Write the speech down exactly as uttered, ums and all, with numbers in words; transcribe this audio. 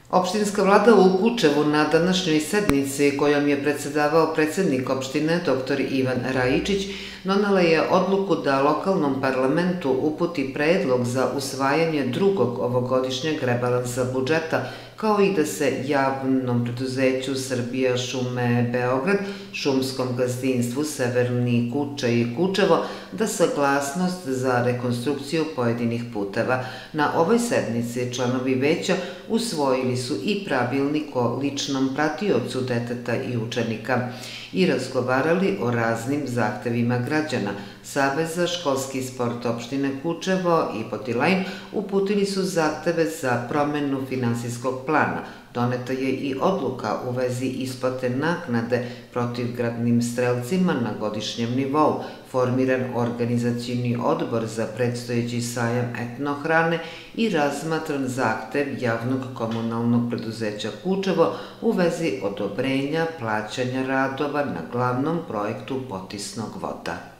Opštinska vlada u Kučevu na današnjoj sednici kojom je predsedavao predsednik opštine doktor Ivan Rajičić donela je odluku da lokalnom parlamentu uputi predlog za usvajanje drugog ovogodišnjeg rebalansa budžeta, kao i da se javnom preduzeću Srbija šume Beograd, šumskom gazdinstvu Severni Kuče i Kučevo da saglasnost za rekonstrukciju pojedinih puteva. Na ovoj sednici članovi veća usvojili su i pravilnik o ličnom pratiocu deteta i učenika i razgovarali o raznim zahtevima građana. Savez za školski sport opštine Kučevo i Potilajn uputili su zahteve za promenu finansijskog plana. Doneta je i odluka u vezi isplate naknade protivgradnim strelcima na godišnjem nivou, formiran organizacioni odbor za predstojeći sajam etnohrane i razmatran zahtev javnog komunalnog preduzeća Kučevo u vezi odobrenja plaćanja radova na glavnom projektu potisnog voda.